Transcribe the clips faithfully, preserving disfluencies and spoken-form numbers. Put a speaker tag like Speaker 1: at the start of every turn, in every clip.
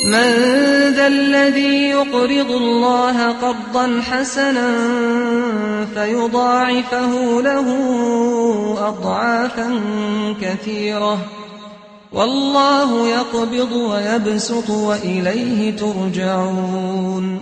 Speaker 1: من ذا الذي يقرض الله قرضا حسنا فيضاعفه له أضعافا كثيرة والله يقبض ويبسط وإليه ترجعون.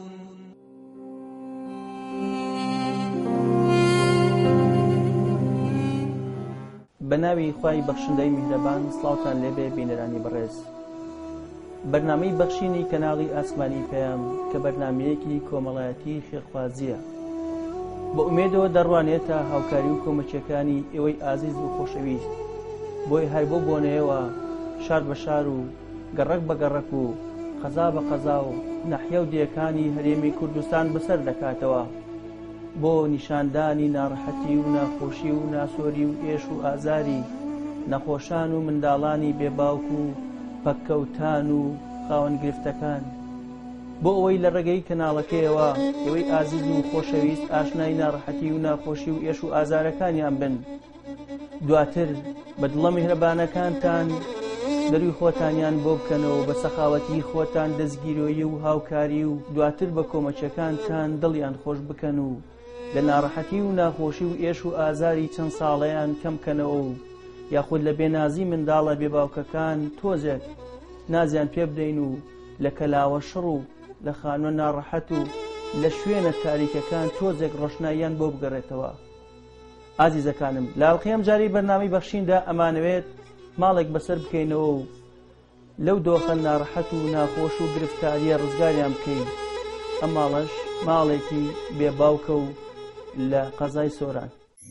Speaker 2: بناوی خوای بەخشندەی میهرەبان سڵاوتان لێبێ بینەرانی بەڕێز. بەرنامەی بەخشینی کەناڵی ئاسمانی پەیام کە بەرنامەیەکی کۆمەڵایەتی خێرخوازیە بە ئومێدەوە دەڕوانێتە هاوکاری و کۆمەچیەکانی ئێوەی ئازیز و خۆشەویست بۆی هەر بۆ بۆنەیەوە شار بە شار و گەڕەک بە گەڕەک و قەزا بە قەزا و نەحیە و دیەکانی هەرێمی کوردستان بەسەر دەکاتەوە بۆ نیشاندانی ناڕەحەتی و ناخۆشی و ناسۆری و ئێش و ئازاری نەخۆشان و منداڵانی بێباوک و پەککەوتان و خاوەن گرفتەکان بۆ ئەوەی لە ڕێگەی کەناڵەکەیەوە ئێوەی ئازیز و خۆشەویست ئاشنای ناڕەحەتی و ناخۆشی و ئێش و ئازارەکانیان بن. دواتر بە دڵە میهرەبانەکانتان دەروی خۆتانیان بۆ بکەنەوە بە سەخاوەتی خۆتان دەستگیرۆیی و هاوکاری و دواتر بە کۆمەچەکانتان دڵیان خۆش بکەن و لە ناڕەحەتی و ناخۆشی و ئێش و ئازاری چەند ساڵەیان کەمکەنەوە و یاخود لە بێنازی منداڵە بێباوکەکان تۆزێک نازیان پێ بدەین و لە کەلاوە شڕ و لە خانوە ناڕەحەت و لە شوێنە تاریکەکان تۆزێک ڕۆشناییان بۆ بگەڕێتەوە. ئازیزەکانم لاڵقیەم جاری بەرنامەی بەخشیندا ئەمانەوێت ماڵێک بەسەر بکەینەوە و لەو دۆخە ناڕەحەت و ناخۆش و گرفتاریە ڕزگاریان بکەین. ئەم ماڵەش ماڵێکی بێباوکە و لە قەزای سۆران.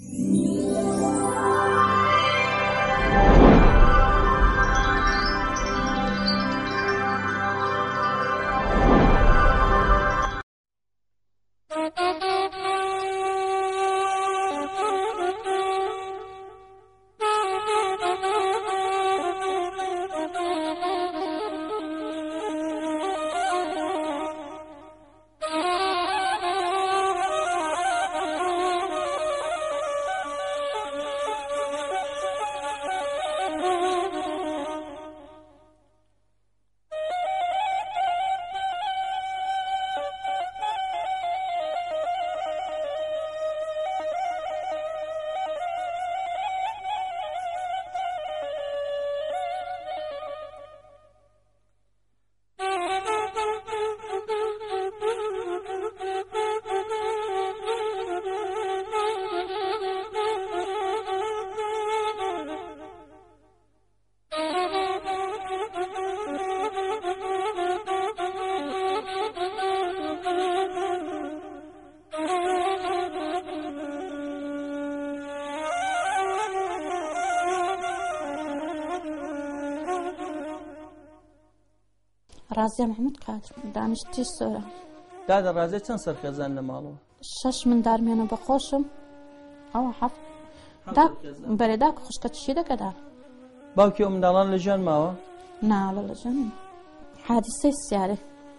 Speaker 3: ڕازیە محمود قادر دانیشتی سۆران.
Speaker 2: دادە ڕازێ چەند سەرخێزان لە ماڵەوە؟
Speaker 3: شەش من دارمێنە بە خۆشم ئەوە حەفت بەرێدا کە خوشکە چی دەکەدا.
Speaker 2: باوکی ئەو منداڵان لە ژیان ماوە؟
Speaker 3: ناڵە لە ژیان حادیسەی سیارێ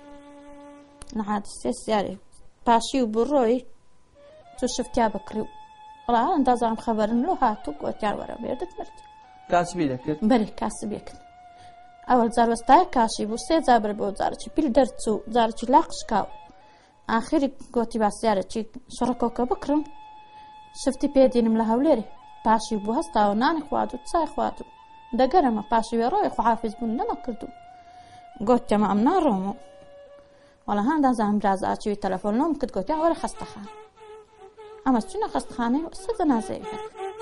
Speaker 3: لە حادیسەی سیارێ پاشی و بڕۆی تو شفتیا بکڕی و وڵا ئەندازانم خەبەرم لۆ هاتوو گۆتیار وەرە بێردت مرد.
Speaker 2: کاسبی دەکرد؟
Speaker 3: بەرێ کاسبێکرد. ئەوەل جار وەستایە کاشی بوو سێ جار بەر بۆ جارێکی پیل دەرچوو جارێکی لاقشکاو ئاخری گۆتی باسیارێکی شڕەکۆکە بکڕم شفتی پێدینم لە هەولێرێ پاشی بوو هەستاوە نانی خوارد و چای خوارد و دەگەرەمە پاشی وێڕۆی خوحافیز بوون نەنەکرد و گۆتیەمە ئەم ناڕۆم و وەڵا هەندازانم برازاچوی تەلەفۆن لۆم کرد گۆتیا وەرە خەستەخانە ئەمە چوونە خەستەخانەی سە جەنازەی هەیە.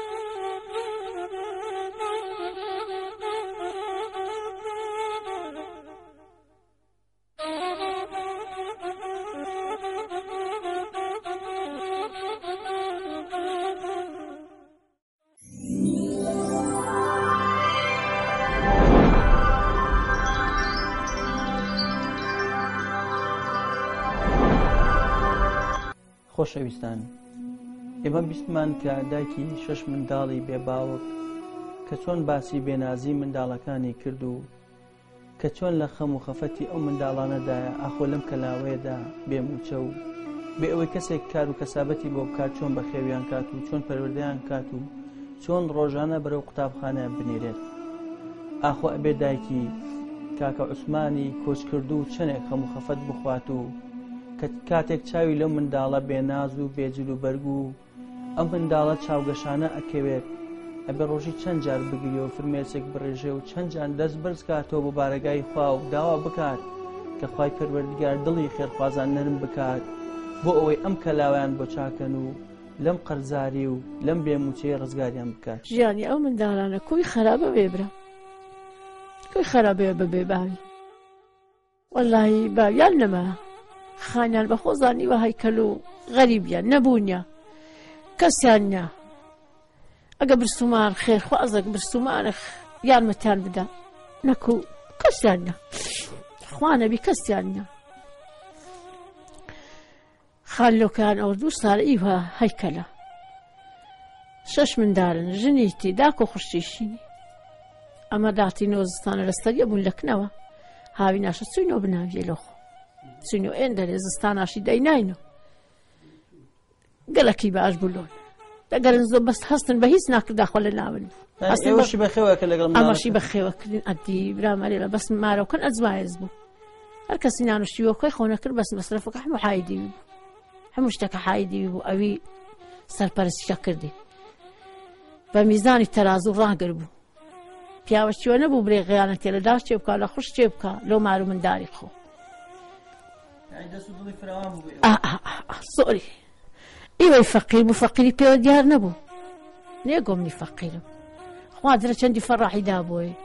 Speaker 2: خۆشەویستان، ئێمە بیستمان کە دایکی شەش منداڵی بێباوک کە چۆن باسی بێنازی منداڵەکانی کرد و کە چۆن لە خەم و خەفەتی ئەو منداڵانەدایە ئاخۆ لەم کەلاوەیەدا بێموچە و بێ ئەوەی کەسێک کار و کەسابەتی بۆ بکات چۆن بەخێویان کات و چۆن پەروەردەیان کات و چۆن ڕۆژانە بەرەو قوتابخانە بنێرێت. ئاخۆ ئەبێ دایکی کاکە عوسمانی کۆچکردو و چەنێک خەمو خەفەت بخوات و کاتێک چاوی لەو منداڵە بێناز و بێجل و بەرگ و ئەم منداڵە چاوگەشانە ئەکەوێت ئەبێ ڕۆژی چەند جار بگری و فرمێسێک بڕێژێ و چەند جان دەست بەرز کاتەوە بۆ بارەگای خوا و داوا بکات کە خوای پەروەردگار دڵی خێرخوازان نەرم بکات بۆ ئەوەی ئەم کەلاویان بۆ چاکەن و لەم قەرزاری و لەم بێموچەی ڕزگاریان بکات.
Speaker 4: ژیانی ئەو منداڵانە کوی خراپە بێبرا کوی خراپەیە بەبێ باوی وەڵاهی باویان نەما خانیان بە خۆزانی وە هەیکەل و غەریبیان نەبوونیە کەسیان نە ئەگە برسومان خێرخوازێک برسومانە یارمەتیان بدا نەکو کەسیان نە خوانەبی کەسیان نە خانلۆکان ئەو دوو ساڵ ئیوە هەیکەلە شەش منداڵن ژنیتی داک و خوشتیشینی ئەمە داتی نۆزستانە لەستەریە بوون لەکنەوە هاوی ناشە چوینەوە بناویە لەخۆ چوینەوە ئێن دەرێ زستاناشی دەیناینەوە گەلەکی باش بولۆن دەگەرن زۆر بەست هەستن بە هیچ ناکردا خۆ لە ناون
Speaker 2: ئێوەشی بەخێوەکە لەگەڵ
Speaker 4: ئەمەشی بەخێوەکردن ئەدی برامەرێ لە بەس مارەوەکەن ئەجمایز بوو هەر کەسی نانوشتیوە خۆی خۆ نەکرد بەس مەسرەفەکە هەموو حایدی بوو هەموو شتێکە حایدی بوو ئەوی سەرپەرستیشە کردی بە میزانی تەرازوو ڕاگر بوو پیاوەشتیوە نەبوو برێ غیانەتێ لە داش چێ بکە لە خوش چێ بکە لەو مار و منداری خۆ سۆری ئیوەی فەقیر بوو فەقیری پێوە دیار نەبوو نێ گۆمنی فەقیرم خوا درە چەندی فەڕاحی دابۆی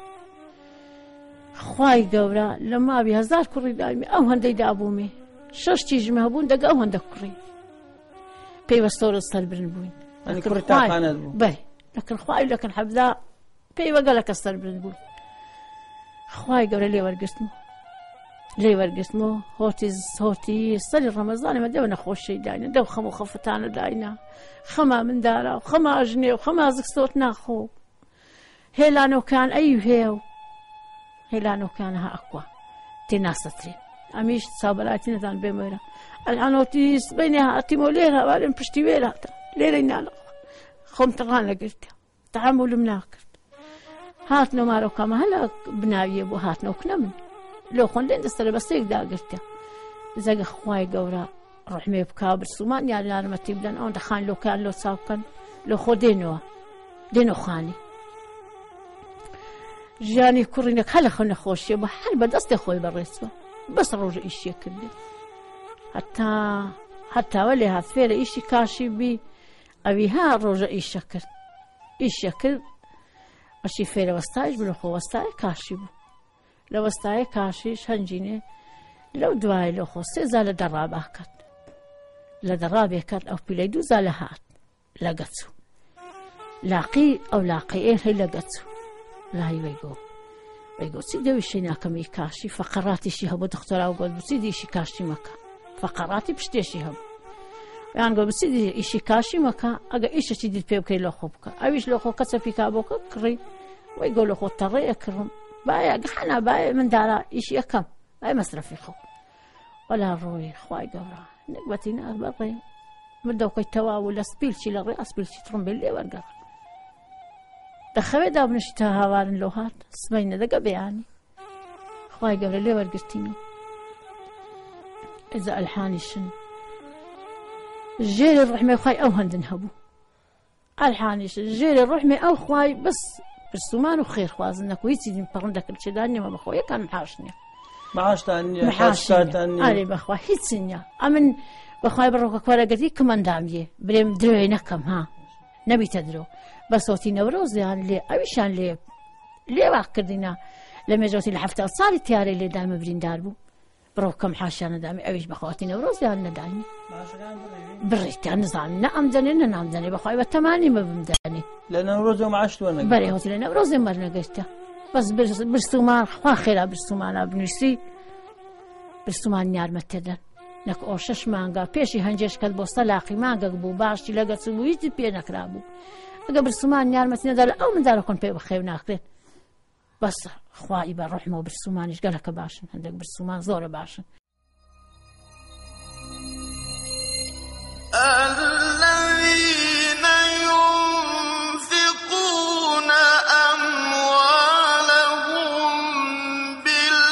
Speaker 4: خوای گەورە لە ماوی هەزار کوڕی دامی ئەو هەندەی دابوومێ شەش تیژمە هەبوون دەگە ئەو هەندە کوڕی پێیوەستەوە سەربرن بووین بەێ لەکن خوای لەکەن حەبدا پێی وەگەلەکە سەربرن بوون خوای گەورە لێ وەرگرتمەوە لێ وەرگرتمەوە هۆتی هۆتی سەری ڕەمەزانێمە دەوە نەخۆشەی داینە دەو خەم و خەفتانە داینە خەما مندارە و خەما ژنێ و خەما زگسۆت ناخۆ هێلانۆکان ئەی هێو هێلانۆکانە ها ئەکوا تێناسەترێن ئەمیش چاوبەلاتی نەدان بێمەرە ئەلانۆتیس بینێ هاتیمەوە لێرە هەوارێن پشتی وێراتە لێرەی نانەخوا خۆم تەڕان لەگرتە تەحەموولم ناکرد هاتنەوە مارۆکەمە هەلا بناویە بۆ هاتنەوە من لۆ خۆندێن دەستەرە بەستێک داگرتە زەگە خوای گەورە ڕحمێ بکا برسومان یان یارمەتی بدەن ئەوەندە خان لۆکان لۆ چاو بکەن لۆ خۆ دێنەوە دێنەوە خانی ژیانی کوڕینەک هەلە خۆ نەخۆشیە بە هەر بەدەستێ خۆی بەڕێسوە بەس ڕۆژە ئیشیە کردێ هەتا هەتاوە لێ هات فێرە ئیشی کاشی بی ئەوی ها ڕۆژە ئیشە کرد ئیشە کرد بەشی فێرە وەستایش بلو خۆ وەستای کاشی بوو لە وەستایە کاشیش هەنجینێ لەو دوای لە خۆ سێزا لە دەڕابا کرد لە دەڕابێ کرد ئەو پیلەی دووزا لە هات لە گەچوو لاقی ئەو لاقی ئێر هەی لە گەچوو لای وەیگۆ وەیگۆ چی دەوی شەی ناکەمی کاشی فەقەڕاتیشی هەبوو دختۆرا و گۆت بچی دیشی کاشی مەکە فەقەڕاتی پشتێشی هەبوو یان گۆ بچی دی ئیشی کاشی مەکە ئەگە ئیشەکی دیت پێ بکەی لە خۆ بکە ئەویش لە خۆ کەچە پیکا بۆکە کڕی وەیگۆ لە خۆ تەڕێیە کڕم باە گەحەنا باە مندارە ئیشی یەکەم ئای مەسرەفی خۆ وەلا ڕۆی خوای گەورە نەکبەتی ناک بەڕێ مردەوکەی تەواو لە سپیلچی لە ڕێ ئەسپیلچی تڕم بێ لێ وەرگەڕ دەخەوێ دابنشی تا هاوارن لۆ هات سبەی نەدەگە بەیانی خوای گەورە لێ وەرگرتینەوە ئێزە ئەلحانیشن ژێرە ڕحمێ خوای ئەو هەندن هەبوو ئەلحانیشن ژێرە ڕحمێ ئەو خوای بەس برسومان و خێرخوازن نەکو هیچی دین پەڕن دەکرد چێدان نیەمە بەخۆ یەکان محاش نییە
Speaker 2: معاشتان نییە
Speaker 4: ئارێ بەخوا هیچ نییە ئەمن بەخوای بڕۆکە کۆرەگەتی کمەندامیە برێم درێ نەکەم ها نەبیتە درۆ بەسۆتی نەورۆزیان لێ ئەویشان لێ لێوا کردینە لە مێژۆتی لە هەفتە ساڵی تیارەی لێدامە بریندار بوو بڕۆ کەم حاشیانەدامی ئەویش بەخواتی نەورۆزیان نەدانی بڕیتیان نزانم نە ئەمدەنێ نە نامدەنێ بەخوای بە تەمانی مە بمدەنێ
Speaker 2: لە نەورۆز و معاش وەرنەگرت
Speaker 4: بەرێ هۆتی لە نەورۆزێ وەرنەگرتە بەس برسومان خوا خێرا برسومانە بنووسی برسومان یارمەتێدەن نەک ئەو شەش مانگە پێشی هەنجێشکەت بۆ سەلاقی مانگەک بوو باشی لەگەچ بوو هیچی پێ نەکرا بوو ئەگە برسومان یارمەتی نەدا لە ئەو منداڵە خۆن پێ بەخێو ناکرێت بەس خوای بە ڕحمەوە برسومانیش گەلەکە باشن هەندێک برسومان زۆرە باشن
Speaker 5: الذين ينفقون أموالهم بالله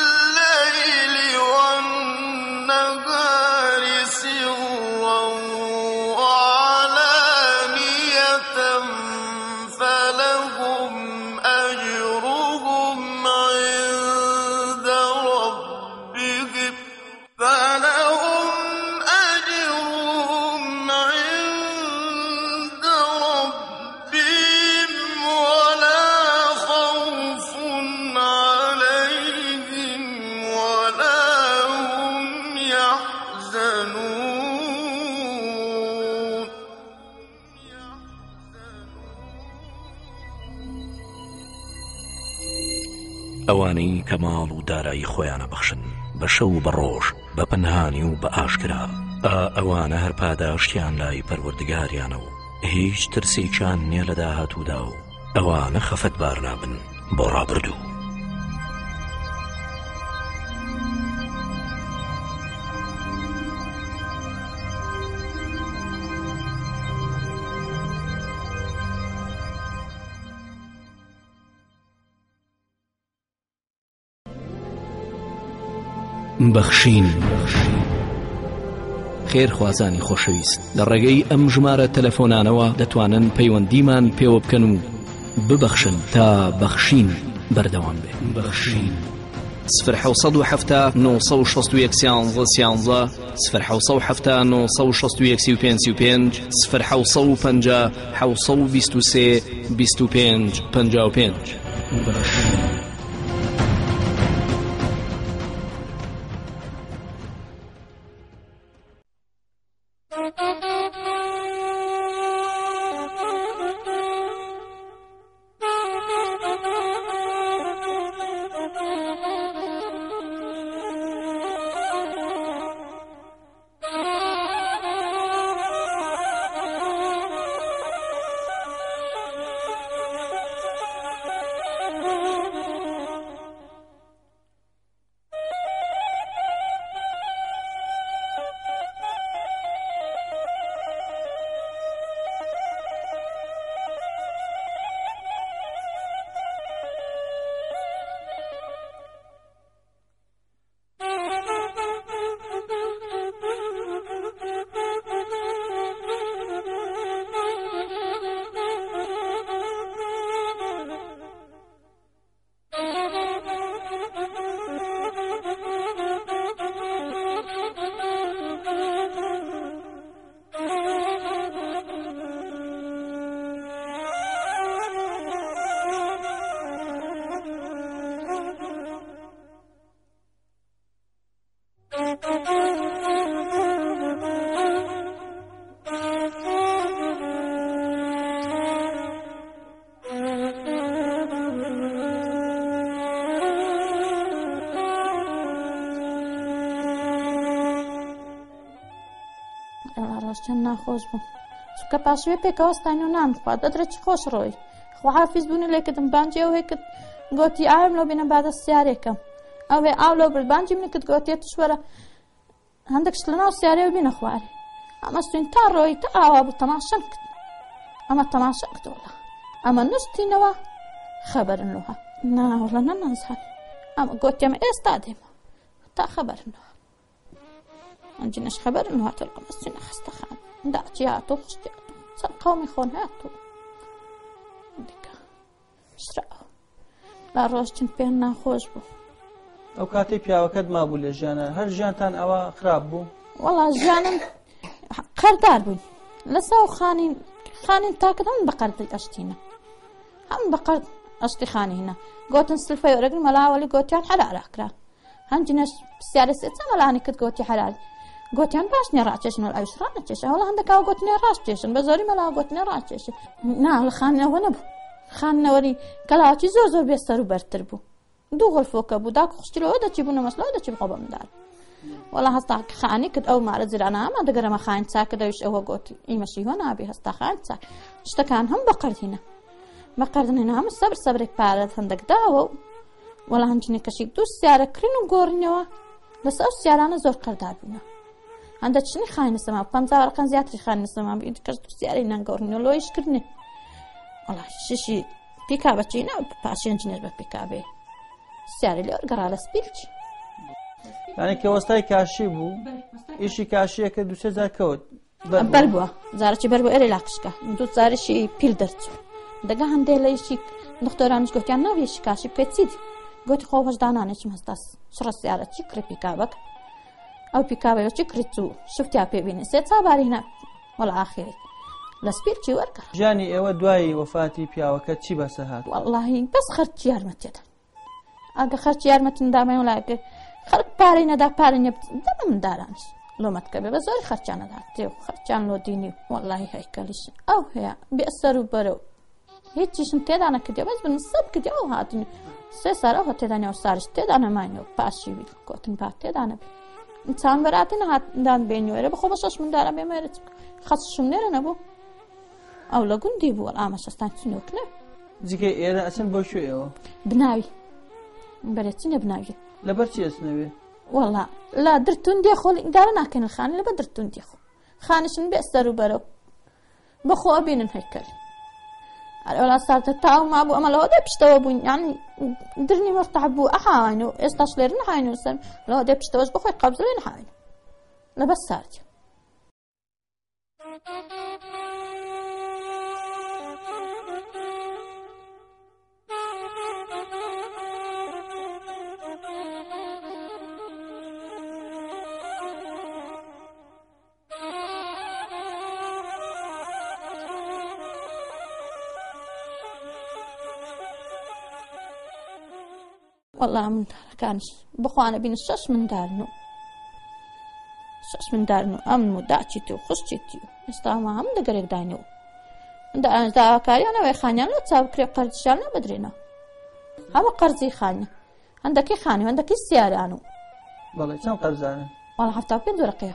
Speaker 6: ئەوانەی کە ماڵ و دارایی خۆیانە بەخشن بە شەو و بە ڕۆژ بە پەنهانی و بە ئاشکرا ئەوانە هەر پاداشتیان لای پەروەردگاریانە و هیچ ترسێکیان نییە لە داهاتوودا و ئەوانە خەفەتبار نابن بۆ ڕابردوو. بەخشین خێرخوازانی خۆشەویست لە ڕێگەی ئەم ژمارە تەلەفۆنانەوە دەتوانن پەیوەندیمان پێوە بکەن و ببەخشن تا بەخشین بەردەوام بێت. بەخشین صفر حوصد و حفتا نوصە و شەست و یەک سیانزە سیانزە صفر حوصە و حفتا نوصە و شەست و یەک سی و پێنج سی و پێنج صفر حوصە و پەنجا حوصە و بیست و سێ بیست و پێنج پەنجا و پێنج. بەخشین
Speaker 3: چەند ناخۆش بوو چونکە پاشوێ پێکەوەستان و نان خوا دەدرێت چی خۆش ڕۆی خوا حافیز بوونی لێکردم بانجی ئەو هێکرد گوتی ئاوم لەو بینە بادە سیارێکم ئەوێ ئاو لەو برد بانجی منی کرد گوتیێت توشوەرە هەندێکش لەناو سیارێ بینە خوارێ ئەمە ستوین تا ڕۆی تا ئاوا بوو تەماشەم کرد ئەمە تەماشە کردوڵە ئەمە نووسینەوە خەبەرنەوە ناوڵە نەنازان ئەمە گوتیەمە ئێستا دێمە تا خەبەرنەوە ئەنجینەش خەبەرنەوە تەلقەمەستینە خستەخان داچی هاتۆ خشتی چەند قەومی خۆن هاتوو دیکە شراوە لا ڕۆژچن پێ ناخۆش بوو.
Speaker 2: ئەو کاتەی پیاوەکەت مابوو لە ژیانە هەر ژیانتان ئەوە خراپ بوو؟
Speaker 3: وەڵا ژیانم قەردار بووین لەساو خانین خانین تاکرد هەم بەقەردی ئەشتینە هەم بەقەرد ئەشتی خانینە گوتن سلفەی وەرەگرن مەلاوەلی گوتیان حەلالەکرا هەمجینەش پرسیارە سێ چەند مەلانی کرد گوتی حەلال گوتیان باش نییە ڕاکێشن و ئەویش ڕانەکێشە هەوڵا هەندێکاوە گوتنێ ڕاستکێشن بە زۆری مەلاوە گوتنێ ڕاکێشن نا لە خانەوە نەبوو خانەوەری کەلاوەکی زۆر زۆر بێسەر و بەرتر بوو دوو غرفۆکە بوو داکو خوشتیلەوە دەچی بوو نەمەسلەوە دەچی بخۆ بە مندار وەڵا هەستا خانی کرد ئەو مارە زیرانە ئەمە دەگەرەمە خاین چاکە دەویش ئەوە گوتی ئیمەشی هۆ نابی هەستا خاین چاک شتەکان هەم بەقەردینە بەقەردنێنە هەموو سەبر سەبرێک پارەت هەندێک داوە و وەڵا هەنجینێکەشی دوو سیارە کڕین و گۆڕینەوە لەسەر ئەو سیارانە زۆر قەردار بوونە هەندە چنی خاینە سەما پەنجا وەرەقەن زیاتری خانە سەما کەس دوو سیارەی نەنگۆڕینەوە لۆیشکردنێ وەڵا شیشی پیکابە چینە پاشێنجینێر بە پیکابێ سیاری لێ وەرگەڕا لە سپیرچ
Speaker 2: یعنی کە وەستای کاشی بوو ئیشی کاشیەکە دووسێ جار کەوت
Speaker 3: بەر بووە جارێکی بەر بوو ئێرە لاقشکە دوو جارێکی پیل دەرچوو دەگا هەندێک لە ئیشی دکتۆرانیش گوتیان ناوێشی کاشی پێچیت گوتی خۆ هەشدانانێکم هەستاس شڕە سیارەتی کڕی پیکابەک ئەو پیکابەوەکی کڕیت و شفتیا پێبینی سێ چابارینە وەڵا ئاخیری لە سپیرچی وەرگەڕا
Speaker 2: ژیانی ئێوە دوای وەفاتی پیاوەکە چی بەسە هات؟
Speaker 3: وەڵڵاهی بەس خەرچی یارمەتێدە ئەگە خەرچی یارمەتم دامای وڵایگە خەڵک پارەی نەدا پارەی نەبت دەمە مندارانش لۆمەتکە بێ بە زۆری خەرچیان نەدا تێو خەرچیان لۆ دینی وەڵڵاهی هەیکەلیش ئەو هەیە بێ سەر و بەرەو هیچیشم تێدا نەکردێ بەس بن سەب کردی ئەو هاتنی سێ سار ئەوە تێدانیا و ساریش تێدا نەماینەوە پاشی کۆتن با تێدا نەبێ چان بەراتی نەهاتدان بێنیوەرە بەخۆ بە شەش مندارە بێمەرە خەسشم لێرە نەبوو ئەو لە گوندی بووە ئامە شەستان چنۆکنە
Speaker 2: جگە ئێرە ئەچن بۆ شوێەوە
Speaker 3: بناوی بەرێچینە بناوی
Speaker 2: لەبەر چی ئەچنەوێ
Speaker 3: وەڵا لا درتون دێ خۆ ئیدارە ناکەن خانە لە بە درتون دێ خۆ خانشن بێ سەر و بەرەو بەخۆ ئەبینن هەیکەل ئەولا سارتە تاو ما بوو ئەمە لەوە دێ پشتەوە بوون یانی درنی مەفتەح بوو ئەحاوین و ئێستاش لێرە نەحاین و سەر لەوە دێ پشتەوەش بەخۆی قەبز لێ نەحاوین لەبەر سارتە والله من كانش بخوانا بين الشش من دارنو شش من دارنو أمن داعتيتو خشتيتو استعما هم دقريق داينو دا دا كاريانا ويخانيا لا تصاب كريب قرض شالنا بدرينا هم قرضي خانيا عندك خاني وعندك السيارانو
Speaker 2: والله كم قرضانه
Speaker 3: والله حتى بين ورقيا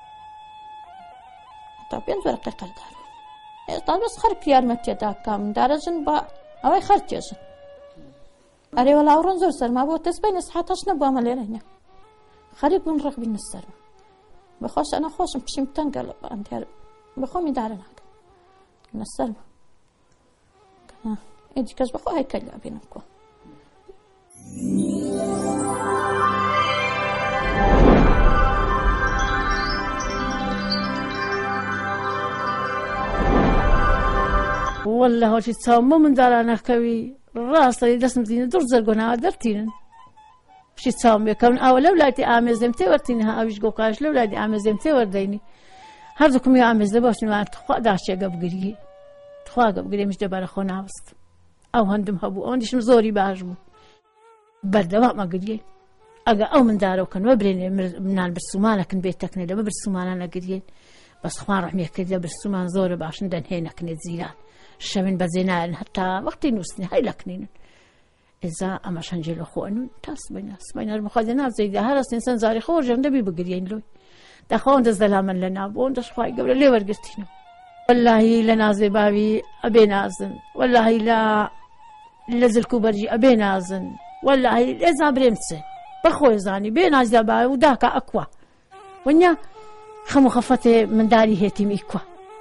Speaker 3: حتى بين ورقيا قرضانو طال بس خرب يار متى دا كام دارجن با أو خرجيجن أري ولا أورون زور سر ما بو تسبين إسحاتش نبوا ملينا خريب من رغب النسر بخوش أنا خوش بشيم تنقل أنت بخومي دارنا النسر ما إدي كاش بخو هاي كلا بينكوا
Speaker 4: والله هوشي تساومو من دارانا كوي راسي دسم دين دور زرقنا درتين شي تساوم يكون أول أولادي آمزم تورتينها أويش قوقاش لأولادي آمزم تورديني هردوكم يا آمز لباشن وعن تخوا داشي قبقري تخوا قبقري مش دبار خونا بست أو هندم هبو عنديش مزوري باجمو برد ما ما قريه أجا أو من دارو كان وبرين من برسومانة كن بيتك نلا برسومانة قريه بس خوان رحمي كذا برسومان زور باشن دن هنا كنت زيران شمن بزينان حتى وقت نوسني هاي لكنين إذا أما شنجلو خوانو تاس بيناس بين المخادنات زي ده هرس إنسان زاري خور جنده بيبقرين لوي دخون دزلام لنا بون دشخواي قبل ليه ورقتينه والله لنا زبابي أبي نازن والله لا لزلكو برجي أبي نازن والله إذا برمسه بخوي زاني بين زبابي وداك أقوى ونيا خمو خفته من داري هيتي ميكوا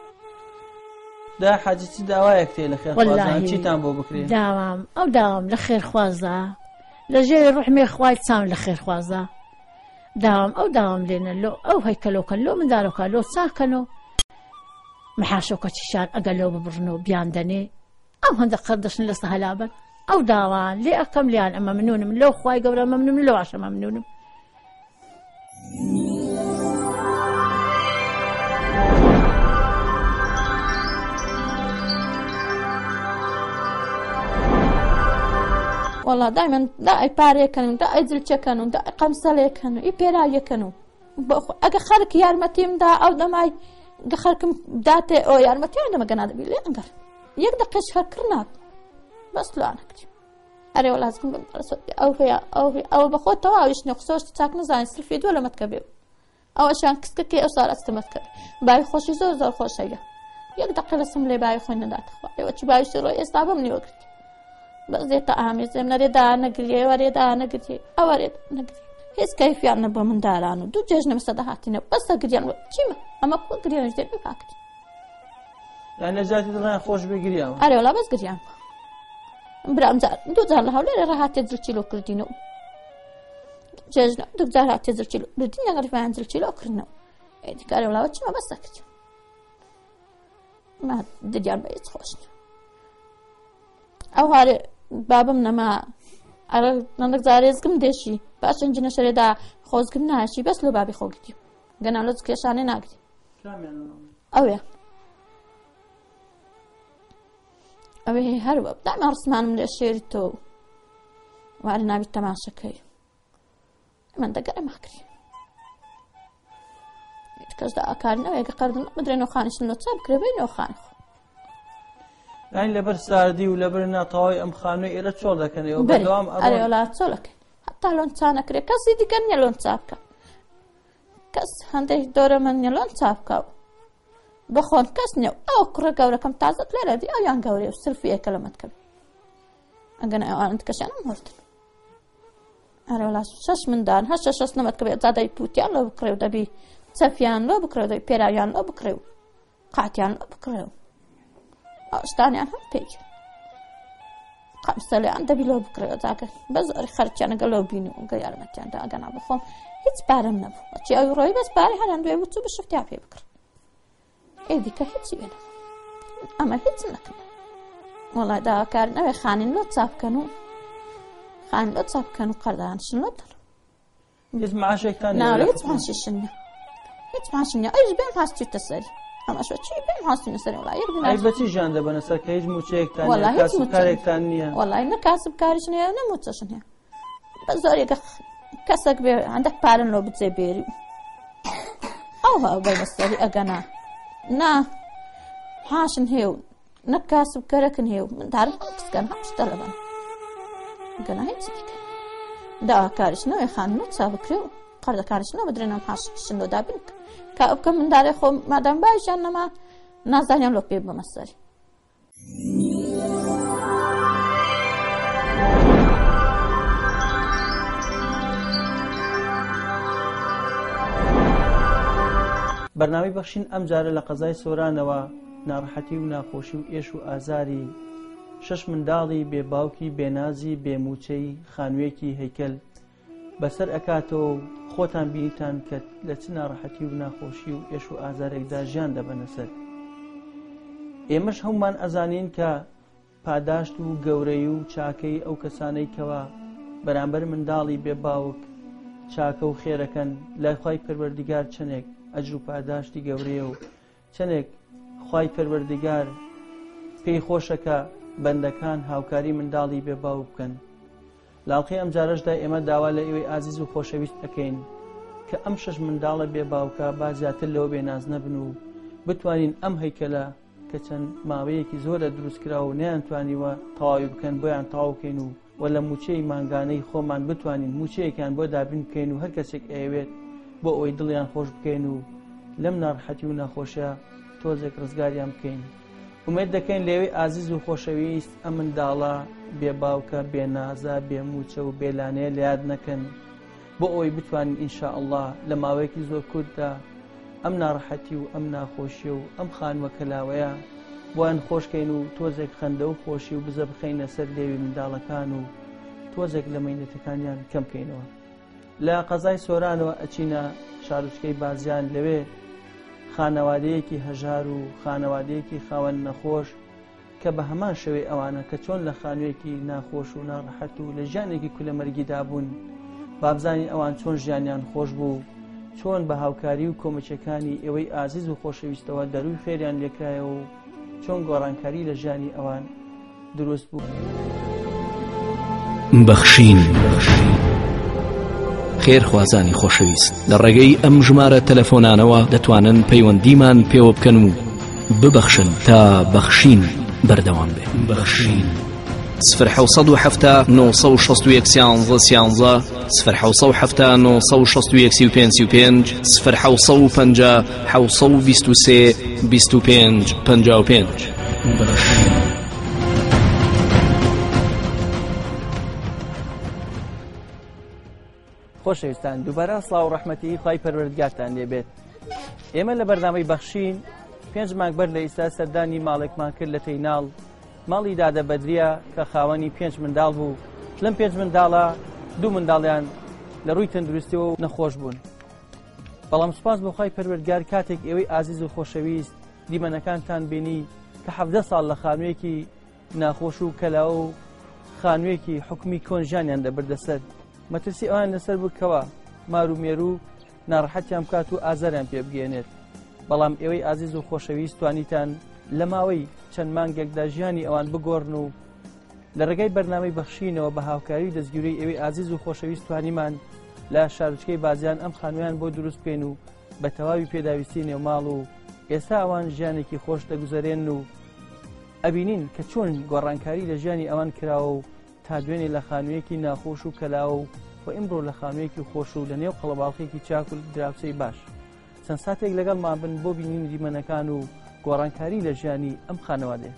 Speaker 2: دا حاجتي داوايك تي لخير خوازا چی تام بو بکری
Speaker 4: داوام او داوام لخير خوازا لجي روح مي خوایت سام لخير خوازا داوام او داوام لنا لو او هيكلو كان لو من دارو كان لو ساكنو محاشو كتشان اقلو ببرنو بياندني او هند قردشن لسهلابا او داوان لي اكم ليان اما منون من لو خواي قبل اما منون من لو عشان اما منون
Speaker 3: والله دائما دا باري كانوا دا أجل كانوا دا قمصلي كانوا يبيراي كانوا أجا خارك يارمتيم دا أو دماي أجا خاركم داتي أو يارمتي أنا ما كنا نبي لينجر يقدر قش هكرنا بس لا أنا كتير أري والله زكم أو في أو في أو بخو تواويش نقصوش تساكن زين سلفيد ولا متكبر أو عشان كسككي أو صار استمتكبر باي خوش زور زور خوش هيا يقدر قلسم لي باي خوينا دات خوي وتش باي شروع يستعبم مني وقت بس زي طعامي زي من ريدا نقري وريدا نقري أو ريد نقري هيس كيف يعني نبغى من دارانو دو جيجنا مسدحاتنا بس أقري أنا شيما أما كل قري أنا جدي بفاكت
Speaker 2: يعني جاتي دلنا خوش بقري أنا
Speaker 3: أري ولا بس قري أنا برام زار دو زار لها ولا راح تنزل كيلو كردينو جيجنا دو زار تنزل كيلو بدينا غير ما ننزل كيلو كرنا إيه كاري ولا وشيما بس أكت ما ديان بيت خوشنا أو هاري بابم نما على نندك زاريزكم دشي باش نجينا شريدا خوزكم ناشي بس لو بابي خوجتي قلنا له زكيشاني ناقدي أو يا أو هي هرب دائما رسمان من الشير تو وعلينا بالتماشى كي من دقر ما أكري يتكاش دا أكارنا ويقا قردنا مدري نو خانش نو تصاب كربين نو خانخ
Speaker 2: یعنی لەبەر ساردی و لەبەر ناتەواوی ئەم خانووی ئێرە چۆڵ دەکەنەوە بەردەوام
Speaker 3: ئەرێ وڵات چۆڵەکە هەتا لۆن چانەکرێ کەسی دیگە نیە لۆن چاکە کەس هەندێک دۆرە من نیە لۆن چاکاو بخۆن کەس نیە ئەو کوڕە گەورەکەم تازت لێرە دی ئەویان گەورەیە و سرفی ئێکە لەمەت کرد ئەگەنە ئەوانت کەشیانم هەرتن ئەرێ وڵات شەش مندان هەشە شەش نەمەت کە بێ جادەی پوتیان لۆ بکڕێ و دەبی چەفیان لۆ بکڕێ و دەبی پێراویان لۆ بکڕێ و قاتیان لۆ بکڕێ و ئاشتانیان هەم پێی قەمسەلیان دەبی لۆ بکڕێەوە جاکە بە زۆری خەرچیانەگە لۆ بین و گە یارمەتیاندا ئەگەنا بخۆم هیچ پارەم نەبوو چی ئەوی ڕۆی بەس پارەی هەران دوێ بچوو بە شفتیا پێ بکڕ ئێ دیکە هیچی وێنە ئەمە هیچ نەکەن وەڵای داواکار نەوێ خانین لۆ چاپ بکەن و خانین لۆ چاپ بکەن و قەردانشن لۆ دەن
Speaker 2: هیچ معاشێکتان
Speaker 3: ناوەڵێ هیچ معاشیشن نیە هیچ معاشی نییە ئەویش بێم هاستویتە سەری ئەمەشوە چی بێم هاستوینە سەری وەڵای یەک
Speaker 2: ئەی بەچی ژیان دەبەنە سەر کە هیچ موچەیەکتان نیە کاسبکارێکتان نییە
Speaker 3: وەڵای نە کاسبکاریش نییە نە موچەشن هەیە بە زۆرێکە کەسێک بێ هەندێک پارەن لۆ بجێ بێری ئەو هەو بەمە سەری ئەگەنا نا هاشن هێ و نە کاسبکارەکن هێ و مندارم هەم کچکەن هەم شتە لەبەن ئەگەنا هیچی دیکە داواکاریش نەوەی خانم و چا بکرێ و قەردەکاریش نە بەدرێنم هاشن لۆ دابین کە ئەو بکە مندارێ خۆم مادام باشیان نەما نازانیان لۆ پێ بمە سەری
Speaker 2: بەرنامەی بەخشین ئەم جارە لە قەزای سۆرانەوە ناڕەحەتی و ناخۆشی و ئێش و ئازاری شەش منداڵی بێباوکی بێنازی بێموچەی خانوویەکی هەیکەل بەسەر ئەکاتەوە خۆتان بینیتان کە لە چ ناڕەحەتی و ناخۆشی و ئێش و ئازارێکدا ژیان دەبەنە سەر ئێمەش هەمومان ئەزانین کە پاداشت و گەورەی و چاکەی ئەو کەسانەی کەوا بەرامبەر منداڵی بێباوک چاکە و خێرەکەن لای خوای پەروەردیگار چەندێک ئەجر و پاداشتی گەورەیە و چەندێک خوای پەروەردیگار پێی خۆشەکە بەندەکان هاوکاری منداڵی بێباو بکەن لاڵقی ئەم جارەشدا ئێمە داوا لە ئێوەی ئازیز و خۆشەویست ئەکەین کە ئەم شەش منداڵە بێباوکە با زیاتر لەوە بێناز نەبن و بتوانین ئەم هەیکەلە کە چەند ماوەیەکی زۆرە دروستکراوە و نەیانتوانیوە تەواوی بکەن بۆیان تەواو بکەین و وە لە موچەی مانگانەی خۆمان بتوانین موچەیەکیان بۆ دابین بکەین و هەر کەسێک ئەوێت بۆ ئەوەی دڵیان خۆش بکەین و لەم ناڕەحەتی و ناخۆشیە تۆزێک ڕزگاریان بکەین ومێد دەکەین لێوەی ئازیز و خۆشەویست ئەم منداڵە بێباوکە بێنازە بێموچە و بێلانەیە لە یاد نەکەن بۆ ئەوەی بتوانین ئینشاءالله لە ماوەیەکی زۆر کورتدا ئەم ناڕەحەتی و ئەم ناخۆشیە و ئەم خانووە کەلاوەیە بۆیان خۆشکەین و تۆزێک خەندە و خۆشی و بزە بخەینە سەر لێوی منداڵەکان و تۆزێک لە مەینەتەکانیان کەم بکەینەوە لە قەزای سۆرانەوە ئەچینە شارچکەی بازیان لەوێ خانەوادەیەکی هەژار و خانەوادەیەکی خاوەن نەخۆش کە بە هەمان شەوەی ئەوانە کە چۆن لە خانوویەکی ناخۆش و ناڕەحەت و لە ژیانێکی کولەمەرگیدا بوون بابزانی ئەوان چۆن ژیانیان خۆش بوو چۆن بە هاوکاری و کۆمەچەکانی ئێوەی ئازیز و خۆشەویستەوە دەروی خێریان لێکرایەوە و چۆن گۆڕانکاری لە ژیانی ئەوان دروست بوو.
Speaker 6: بەخشین خێرخوازانی خۆشەویست لە ڕێگەی ئەم ژمارە تەلەفۆنانەوە دەتوانن پەیوەندیمان پێوە بکەن و ببەخشن تا بەخشین بەردەوام بێت. بەخشین صفر حوصد و حفتا نو صو شست و یک سیانزە سیانزە صفر حوصد و حفتا نو صو شست و یک سی و پێنج سی و پێنج صفر حوصد و پەنجا حوصد و بیست و سێ بیست و پێنج پەنجا و پێنج.
Speaker 2: خۆشەویستان دووبارە سڵاو و ڕەحمەتی خوای پەروەردگارتان لێبێت. ئێمە لە بەردامەی بەخشین پێنج مانگ بەر لە ئیستا سەردانی ماڵێکمان کرد لە تەیناڵ ماڵی دادە بەدریە کە خاوەنی پێنج منداڵ بوو. لەم پێنج منداڵە دوو منداڵیان لە ڕووی تەندروستیەوە و نەخۆش بوون. بەڵام سوپاس بۆ خوای پەروەردگار کاتێک ئێوەی ئازیز و خۆشەویست دیمەنەکانتان بینی کە حەڤدە ساڵ لە خانوویەکی ناخۆش و کەلاوە و خانوویەکی حکومی کۆنژیانیان دەبردەسەر مەترسی ئەوان لەسەر بکەوە مار و مێرو ناڕەحەتیان بکات و ئازاریان پێ بگەێنێت. بەڵام ئێوەی ئازیز و خۆشەویست توانیتان لە ماوەی چەند مانگێکدا ژیانی ئەوان بگۆڕن و لە ڕێگای بەرنامەی بەخشینەوە بە هاوکاری و دەستگیری ئێوەی ئازیز و خۆشەویست توانیمان لە شارچکەی بازیان ئەم خانوویان بۆ دروست بکەین و بە تەواوی پێداویستی نێو ماڵ و ئێستا ئەوان ژیانێکی خۆش دەگوزارێن و ئەبینین کە چۆن گۆڕانکاری لە ژیانی ئەوان کراوە و تا دوێنێ لە خانوویەکی ناخۆش و کەلاوە و و ئیمڕۆ لە خانوویەکی خۆش و لە نێو قەڵەباڵقێکی چاک و دراوسەی باش چەند ساتێک لەگەڵمان بن بۆ بینین دیمەنەکان و گۆڕانکاری لە ژیانی ئەم خانەوادەیە.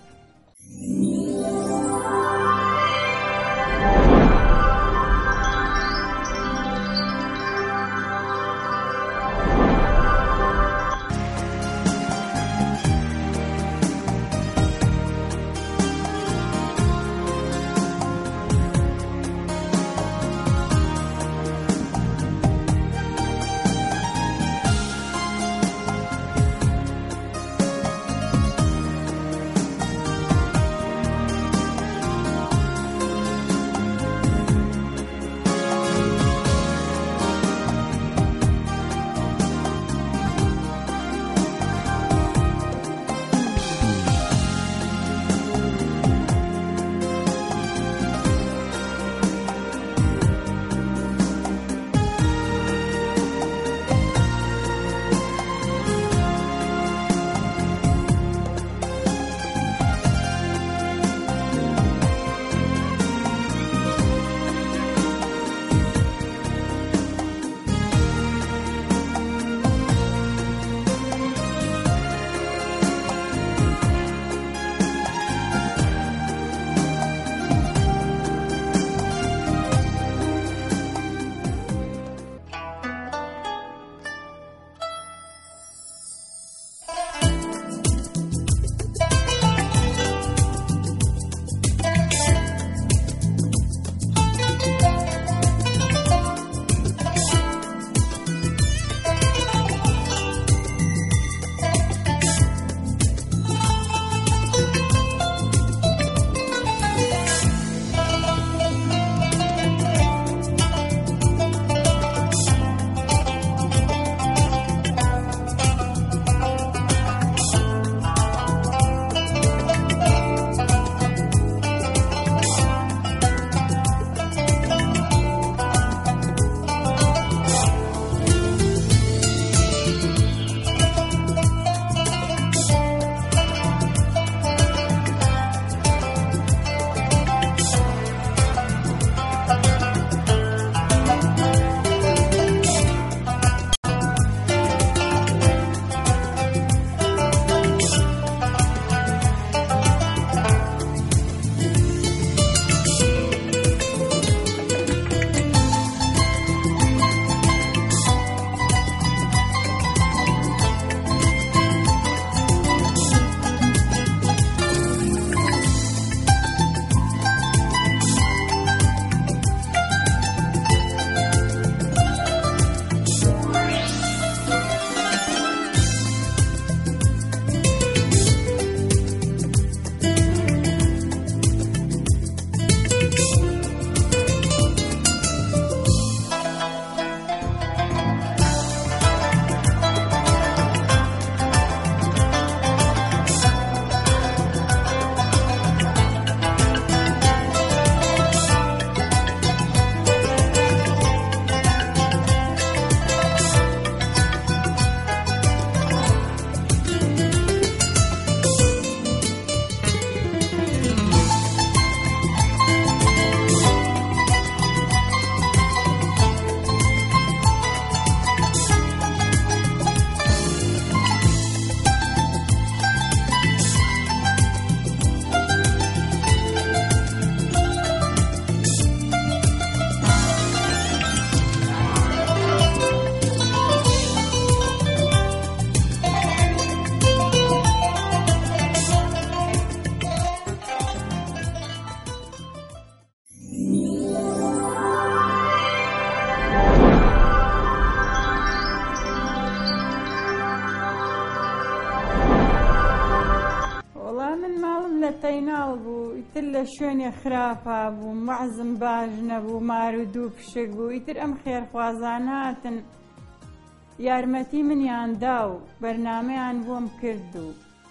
Speaker 7: تەیناڵ بوو، ئیتر لە شوێنێ خراپە بوو، مەعزم باش نەبوو، مار و دوو پشک بوو. ئیتر ئەم خێرخوازان هاتن یارمەتی منیان دا و بەرنامەیان بۆم کرد و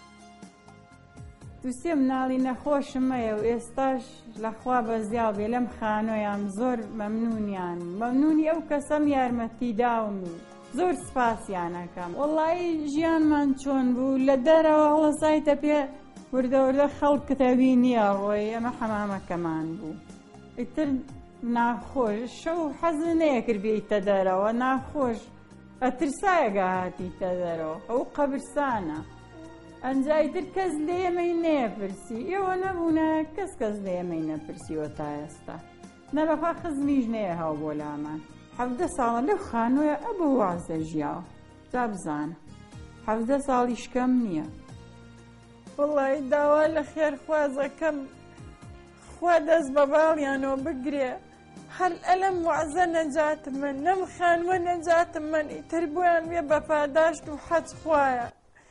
Speaker 7: دووسێ مناڵی نەخۆشم هەیە و ئێستاش لەخوا بەزیا بێ لەم خانۆیان زۆر مەمنونیان مەمنونی ئەو کەسەم یارمەتی داون و زۆر سپاسیان ئەەکەم. وەڵڵی ژیانمان چۆن بوو لە دەرەوە هەڵەسایتە پێ وردە وردە خەڵک کتێبی نییە ڕۆی ئەمە حەمامەکەمان بوو. ئیتر ناخۆش شەو حەزم نەیەکرد بێیتە دەرەوە، ناخۆش ئەترسایەگە هاتیتە دەرەوە، ئەو قەبرستانە. ئەنجایتر کەس لێ ئێمەی نەیەپرسی، ئێوە نەبوونە کەس کەس لێ ئێمەی نەپرسیوە تا ئێستا. نەبەخوا خزمیش نەیە هەو بۆ لامان. حەڤدە ساڵە لەو خانوویە ئەبە وازە ژیاوە، جا بزانە حەڤدە ساڵیش کەم نییە. وەڵی داوا لە خێرخوازەکەم خوا دەست بە باڵیانەوە بگرێ، هەر ئەلەم وازە نەجاتم من، لەم خانووە نەجاتم من، ئیتر بۆیان وێ بە پاداشت و حەج خوایە.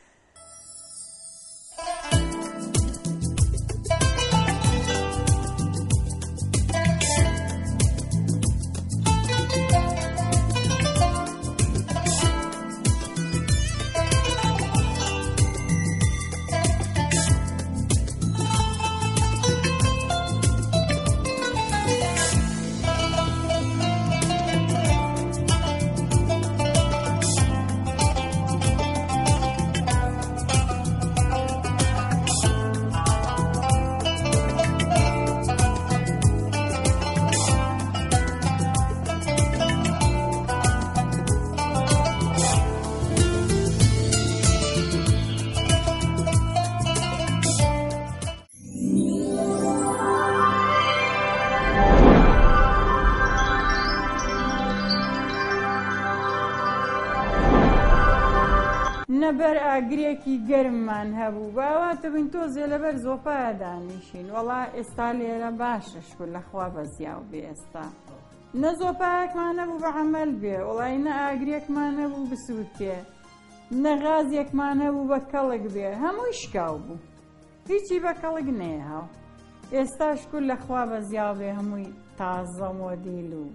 Speaker 7: نەبەر ئاگرێکی گەرممان هەبوو باواتە بین تۆزێ لەبەر زۆپایە دانیشین. وەڵا ئێستا لێرە باشە شکر لەخوا بەزیاو بێ. ئێستا نە زۆپایەکمان نەبوو بە عەمەل بێ، وەڵی نە ئاگرێکمان نەبوو بسووتێ، نە غازێکمان نەبوو بە کەڵک بێ، هەمووی شکاو بوو، هیچی بە کەڵک نەیەهاو. ئێستا شکر لەخوا بەزیاو بێ هەمووی تازە مۆدیل و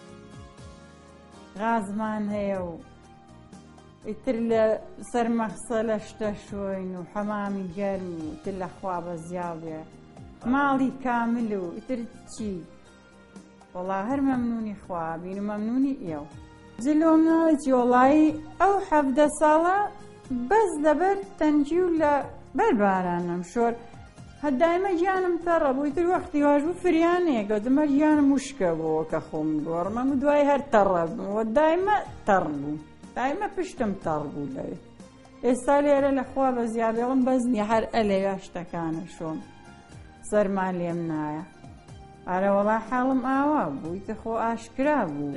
Speaker 7: غازمان هەیە و ئیتر لە سەرمەخسە لە شتە شوین و حەمامی گەرم و ئیتر لەخوا بەزیاو بێ ماڵی کامل و ئیتر چی. وەڵا هەر مەمنونی خوابین و مەمنونی ئێو. جلۆم ناوێتی وەڵایی ئەو حەڤدە ساڵە بەس لەبەر تەنگی و لە بەر بارانم شۆر هەدایمە گیانم تەڕە بوو. ئیتر وەختی واژ بوو فریانەیە گەوتمە گیانم وشکە بووە کە خۆم دۆڕمەم و دوای هەر تەڕە بوو، دایمە تەڕ بوو، دایمە پشتم تەڕ بوو لەوێ. ئێستا لێرە لەخوا بەزیابێڵم بەزنی هەر ئەلێیا شتەکانە شۆم سەرمان لێم نایە. ئارە وەڵا حاڵم ئاوا بوو، ئیتر خۆ ئاشکرا بوو.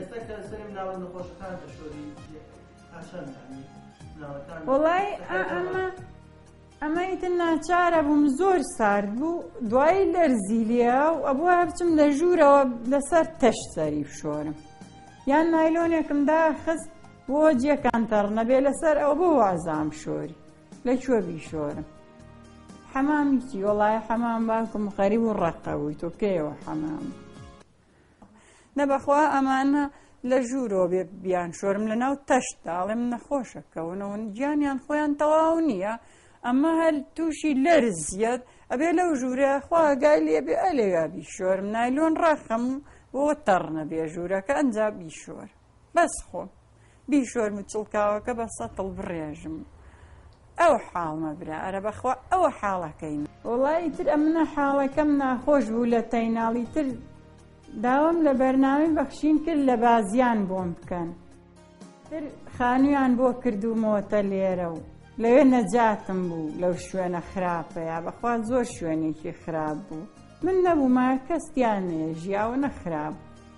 Speaker 7: وەڵای ئەمە ئەمە ئیتر ناچارە بووم، زۆر سارد بوو، دوایی لەرزی لێە و ئەبووە هەرچم لە ژوورەوە لەسەر تەشت سەری بشۆرم، یان نایلۆنێکم داخست بۆ جێکان تەڕ نەبێ لەسەر ئەو بۆ وازام شۆری لەکوێ بیشۆرم. حەمامی چی؟ وەڵای حەمام باوکم غەریب و ڕەقە بووی تۆ پێیەوە حەمام نەبەخوا ئەمانە لە ژوورەوە بێ بیان شۆرم لەناو تەشتدا، ئەڵێم نەخۆشەکەونەوە گیانیان خۆیان تەواو نییە، ئەمە هەر تووشی لەرزیەت ئەبێ لەو ژوورە خوا گای لێبێ ئەلێیا بیشۆرم، نایلۆن ڕەخەم بۆ تەڕ نەبێ ژوورەکە ئەنجا بیشۆر بەس خۆم بیشۆرم و چڵکاوەکە بە سەتڵ بڕێژم. ئەو حاڵمە برا ئەرە بەخوا ئەوە حاڵەکەین. وەڵای تر ئەمنە حاڵەکەم ناخۆش بوو لە تەیناڵی تر داوام لە بەرنامەی بەخشین کرد لە بازیان بۆم بکەن، تر خانوویان بۆ کردومەوەتە لێرە و لەوێ نەجاتم بوو لەو شوێنە خراپەیە، بەخوا زۆر شوێنێکی خراپ بوو، من نەبوومە کەستیان نێ ژیاوە نەخراپ.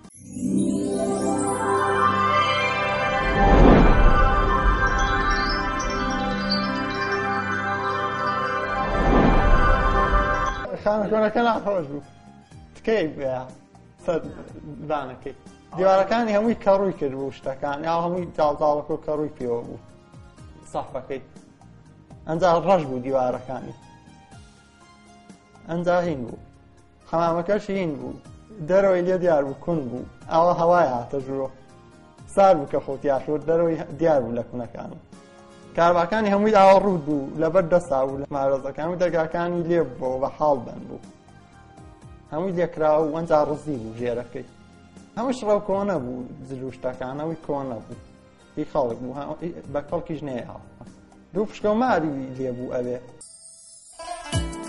Speaker 8: خانەکۆنەکە ناخۆش بوو، تکەی سەر دانەکەی دیوارەکانی هەمووی کەڕووی کرد بوو، شتەکان یا هەمووی جاڵجاڵەکە و کەڕووی پێوە بوو سەحبەکەی، ئەنجا ڕەش بوو دیوارەکانی، ئەنجا هین بوو، حەمامەکەش هین بوو، دەرەوەی لێ دیار بوو کون بوو، ئەوە هەوای هاتە ژوورۆ سار بوو کە خۆتیاشۆر دەرەوەی دیار بوو لە کوونەکانم. کارباکانی هەمووی ئاوە ڕوود بوو لەبەر دەستا بوو لە مارۆزەکان و دەرگاکانی لێ بوو بە حاڵ بەن بوو، هەمووی لێکراوە و ئەنجا ڕزی بوو ژێرەکەی، هەمووش ڕەو کۆنە بوو، جلو شتەکانەوەی کۆنە بوو، هی خەڵک بوو بە کەڵکیش نەیە، دوو پشکە و ماری لێ بوو ئەوێ.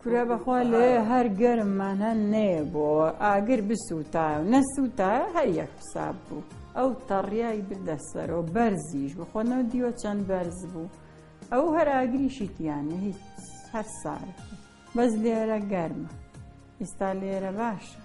Speaker 7: کورە بەخوا لێ هەر گەرممانە نێ بۆ ئاگر بسووتە و نەسووتە هەر یەک حساب بوو ئەو تەڕیای بردە سەرەوە بەرزیش بخۆنەوە دیوە چەند بەرز بوو ئەو هەر ئاگریشی تیانە هیچ هەر سار بەس لێرە گەرمە ئێستا لێرە باشە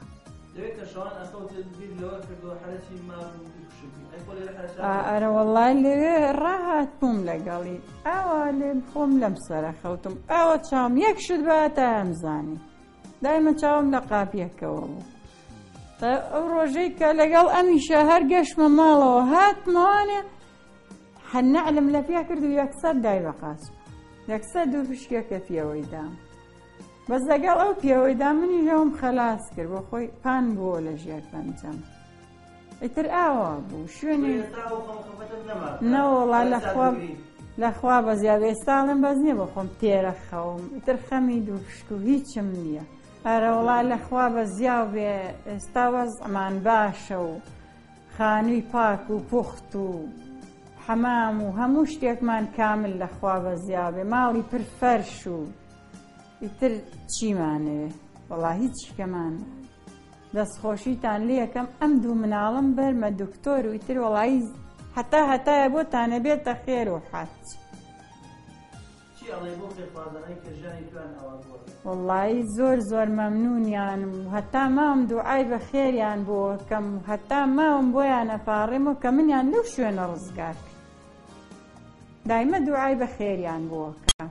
Speaker 7: ئەرە وەڵای لێوێ ڕاهات بووم لەگەڵی ئاوا لێ خۆم لەم سەرە خەوتم ئاوە چاوم یەک شت بەهاتە ئەمزانی دایمە چاوم لە قاپیەکەوە بوو ئەو ڕۆژەی کە لەگەڵ ئەمیشە هەر گەشتمە ماڵەوە هاتمەوانێ هەر نەعلم لە پێ کرد و یەکسەر دای بە قاسم یەکسەر دوو پشکێکە پێوەی دام بەس لەگەڵ ئەو پێوەیدا منی ژەوم خەلاس کرد بۆ خۆی پان بووە لە ژێر پەنجەم ئیتر ئاوا بوو شوێنی نەوەڵا لەخوا لەخوا بەزیا ئێستاڵم بەس نییە بۆ خۆم تێرە خەوم ئیتر خەمی دوو پشک و هیچم نییە ئەرە وڵا لەخوا بەزیا بێ ئێستا وەزعمان باشە و خانووی پاک و پوخت و حەمام و هەموو شتێکمان کامل لەخوا بەزیا بێ ماڵی پر فەرش و ئیتر چیمانەوێ وەڵا هیچ شتێکمان دەستخۆشیتان لێ یەکەم ئەم دوو مناڵم بەرمە دکتۆر و ئیتر وەڵایی هەتا هەتایە بۆتانە بێتە خێر و حات وەڵایی زۆر زۆر مەمنونیان و هەتا ماوم دوعای بە خێریان بۆ کەم هەتا ماوم بۆیان نەپاڕێمەوە کە منیان لەو شوێنە ڕزگار کرد دایمە دوعای بە خێریان بۆکە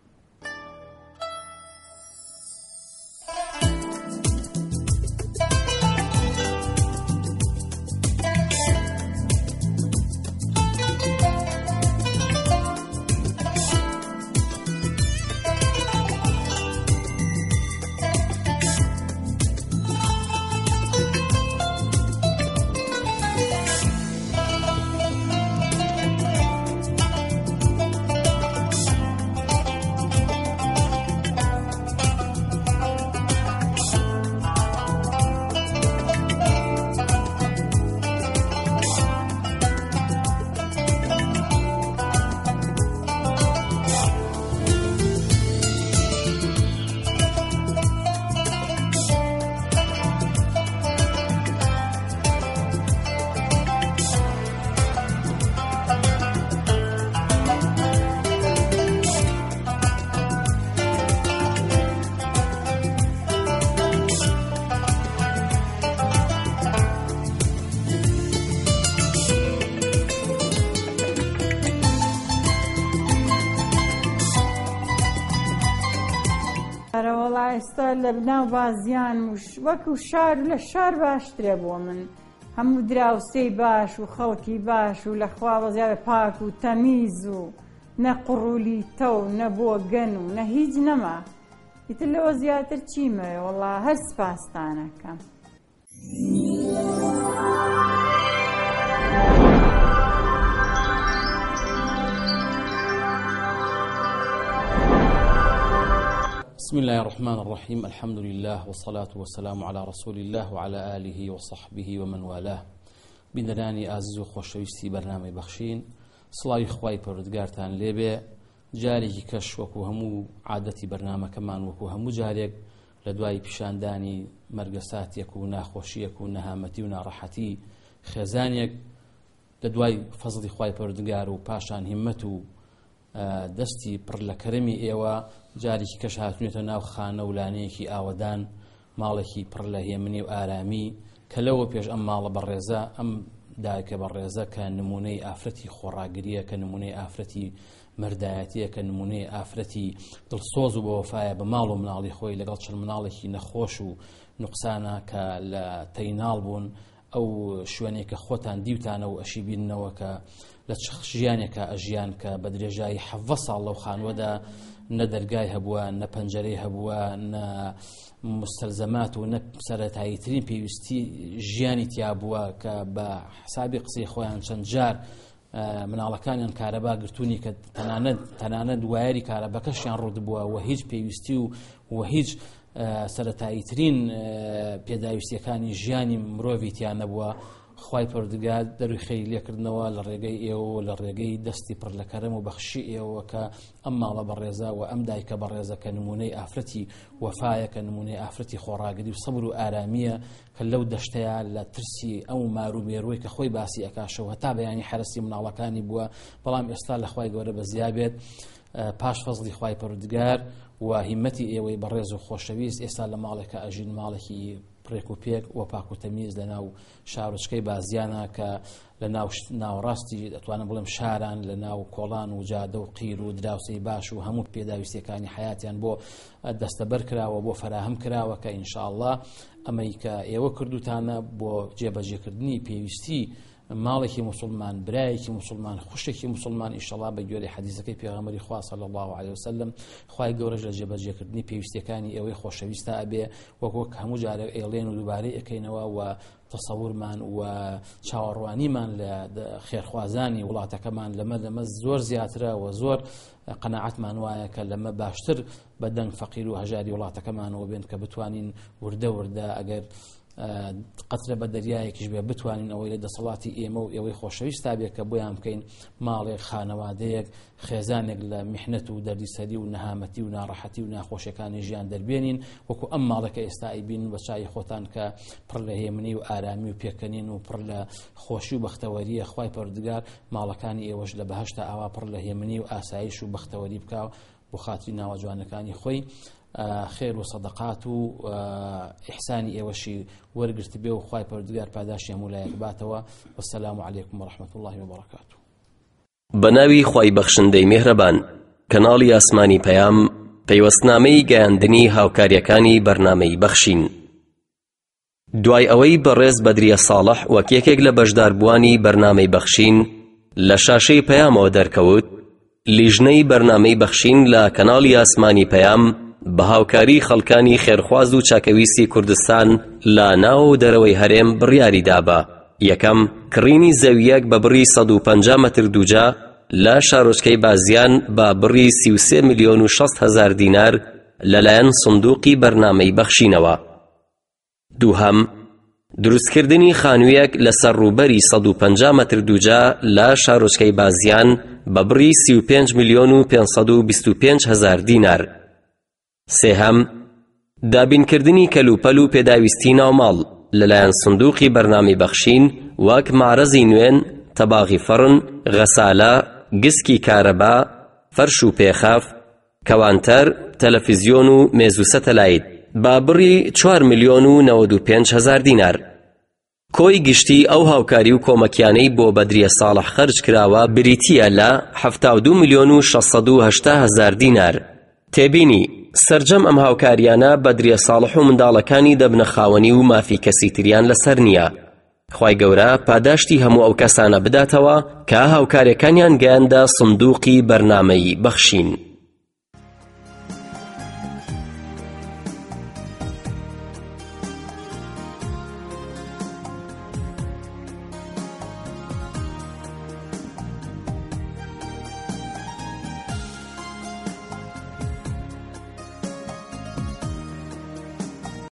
Speaker 7: ئێستا لە بناو بازیان وەکو شار لە شار باشترێ بۆ من هەموو دراوسەی باش و خەڵکی باش و لەخوا بەزیادە پاک و تەمیز و نە قڕولی تە و نە بۆ گەن و نە هیچ نەما ئیتر لەوە زیاتر چیمەوێ وەڵا هەر سپاستانەکەم
Speaker 9: بسم الله الرحمن الرحيم الحمد لله والصلاة والسلام على رسول الله وعلى آله وصحبه ومن والاه بندراني عزيز وخوشويستي برنامج بخشين صلاة خواي پروردگارتان لێبێ جارێکی کەش وەکو هەموو عادەتی بەرنامەکەمان وەکو هەموو جارێک لە دوای پیشاندانی مەرگەساتێک و ناخۆشیەک و نەهامەتی و ناڕەحەتی خێزانێک لە دوای فەزڵی خوای پەروردگار و پاشان هیممەت و دەستی پڕ لە کەرەمی ئێوە جارێکی کەش هاتوونێتە ناو خانە و لانەیەکی ئاوەدان ماڵێکی پڕ لە هێمنی و ئارامی کە لەوە پێش ئەم ماڵە بەڕێزە ئەم دایکە بەڕێزە کە نمونەی ئافرەتی خۆڕاگریە کە نمونەی ئافرەتی مەردایەتیە کە نمونەی ئافرەتی دڵسۆز و بە وەفایە بە ماڵ و مناڵی خۆی لەگەڵ چەند مناڵێکی نەخۆش و نوقسانە کە لە تەیناڵ بوون ئەو شوێنێکە خۆتان دیوتانە و ئەشی بینەوە کە لە ژیانێکە ئەژیان کە بە درێژایی حەڤە ساڵ لەو خانوەدا نە دەرگای هەبووە نە پەنجەرەی هەبووە نە مستەلزەمات و نە سەرەتاییترین پێویستی ژیانی تیا بووە کە بە حسابی قسەی خۆیان چەند جار مناڵەکانیان کارەبا گرتوونی کە تەنانەت تەنانەت دوایەری کارەبەکەشیان ڕوود بووە و هیچ پێویستی و و هیچ سەرەتاییترین پێداویستیەکانی ژیانی مرۆڤی تیان نەبووە خوای پەروەردگار دەروی خەیری لێکردنەوە لە ڕێگەی ئێوە لە ڕێگەی دەستی پڕ لە کەرەم و بەخشی ئێوە کە ئەم ماڵە بەڕێزە و ئەم دایکە بەڕێزە کە نمونەی ئافرەتی وەفایە کە نمونەی ئافرەتی خۆڕاگری و سەبر و ئارامیە کە لەو دەشتەیە لە ترسی ئەو مار و مێرووی کە خۆی باسی ئەکاشەوە هەتا بەیانی حرەسی مناڵەکانی بووە بەڵام ئێستا لە خوای گەورە بەزیابێت پاش فەزلی خوای پەروەردگار و هیمەتی ئێوەی بەڕێز و خۆشەویست ئێستا لە ماڵێکە ئەژین ماڵێکی پرێک و پێک و پاک و تەمیز لە ناو شارۆچکەی بازیانە کە لە ناو ناوەڕاستی دەتوانم بڵێم شاران لە ناو کۆڵان و جادە و قیر و دراوسەی باش و هەموو پێداویستیەکانی حیاتیان بۆ دەستەبەر کراوە بۆ فراهم کراوە کە ئینشاءالله ئەمەی کە ئێوە کردوتانە بۆ جێبەجێکردنی پێویستی ماڵێکی مسلمان برایەکی مسلمان خوشێکی مسلمان ئینشاءالله بە گوێرەی حەدیثەکەی پێغەمبەری خوا صلی الله علیه وسلم خوای گەورەش لە جێبەجێکردنی پێویستیەکانی ئێوەی خۆشەویستە ئەبێ وەک هەموو جارێک ئێڵێن و دووبارەی ئەکەینەوە و تەسەوورمان و چاوەڕوانیمان لە خێرخوازانی وڵاتەکەمان لەمە لەمە زۆر زیاترە و زۆر قەناعەتمان وایە کە لەمە باشتر بە دەنگ فەقیر و هەژاری وڵاتەکەمانەوە بێن کە بتوانین وردە وردە ئەگەر قەترە بە دەریایەکیش بێ بتوانین ئەوەی لە دەسەڵاتی ئێمە و ئێوەی خۆشەویستا بێت کە بۆیان بکەین ماڵێک خانەوادەیەک خێزانێک لە میحنەت و دەردیسەری و نەهامەتی و ناڕەحەتی و ناخۆشیەکانی ژیان دەربێنین وەکو ئەم ماڵەکە ئێستا ئەیبین بە چای خۆتان کە پڕ لە هێمنی و ئارامی و پێکەنین و پڕ لە خۆشی و بەختەوەریە خوای پەروەردگار ماڵەکانی ئێوەش لە بەهەشتا ئاوا پڕ لە هێمنی و ئاسایش و بەختەوەری بکاو بۆ خاتری ناوە جوانەکانی خۆی خێر و سەدەقات و ئیحسانی ئێوەشی وەرگرت بێ و خوای پەروەردگار پاداشی هەموو لایەک باتەوە والسلام علیکم ورحمة الله وبركاته.
Speaker 10: بەناوی خوای بەخشندەی میهرەبان کەناڵی ئاسمانی پەیام پەیوەستنامەی گەیاندنی هاوکاریەکانی بەرنامەی بەخشین. دوای ئەوەی بەڕێز بەدریە ساڵح وەک یەکێک لە بەشداربووانی بەرنامەی بەخشین لە شاشەی پەیامەوە دەرکەوت، لیژنەی بەرنامەی بەخشین لە کەناڵی ئاسمانی پەیام بە هاوکاری خەڵکانی خێرخواز و چاکەویستی کوردستان لە ناو و دەرەوەی هەرێم بڕیاری دابە. یەکەم، کڕینی زەویەک بە بڕی سەد و پەنجا مەتر دووجا لە شارۆچکەی بازیان بە بڕی سی و سێ ملیۆن و شەست هەزار دینار لەلایەن سندوقی بەرنامەی بەخشینەوە. دووهەم، دروستکردنی خانوویەک لەسەر ڕووبەری سەد و پەنجا مەتر دووجا لە شارۆچکەی بازیان بە بڕی سی و پێنج ملیۆن و پێنج سەد و بیست و پێنج هەزار دینار. سێهەم، دابینکردنی کەلوپەل و پێداویستی ناوماڵ لەلایەن سندوقی بەرنامەی بەخشین وەک مارەزی نوێن، تەباغی فڕن، غەسالە، گسکی کارەبا، فەرش و پێخەف، کەوانتەر، تەلەڤیزیۆن و مێز و سەتەلایت با بڕی چوار ملیۆن و نەوەد و پێنج هەزار دینار. کۆی گشتی ئەو هاوکاری و کۆمەکیانەی بۆ بەدریە ساڵح خەرج کراوە بریتیە لە هەفتاد و دوو ملیۆن و شەشسەد و هەشتا هەزار دینار. تێبینی سەرجەم ئەم هاوکاریانە بەدریە ساڵح و منداڵەکانی دەبنە خاوەنی و مافی کەسی تریان لەسەر نییە. خوای گەورە پاداشتی هەموو ئەو کەسانە بداتەوە کە هاوکاریەکانیان گەیاندە سندوقی بەرنامەی بەخشین.